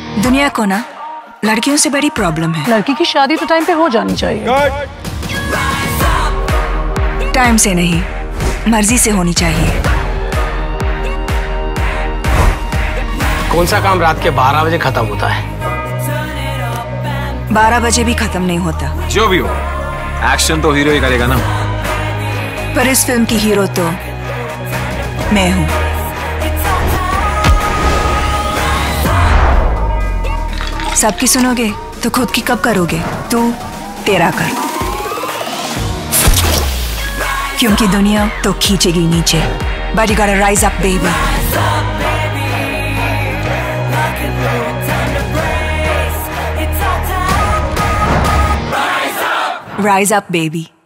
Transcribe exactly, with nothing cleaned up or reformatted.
दुनिया को ना लड़कियों से बड़ी प्रॉब्लम है। लड़की की शादी तो टाइम पे हो जानी चाहिए। टाइम से नहीं, मर्जी से होनी चाहिए। कौन सा काम रात के बारह बजे खत्म होता है? बारह बजे भी खत्म नहीं होता। जो भी हो, एक्शन तो हीरो ही करेगा ना। पर इस फिल्म की हीरो तो मैं हूँ। सबकी सुनोगे तो खुद की कब करोगे? तू तेरा कर, क्योंकि दुनिया तो खींचेगी नीचे। But you gotta rise up, baby. Rise up, baby.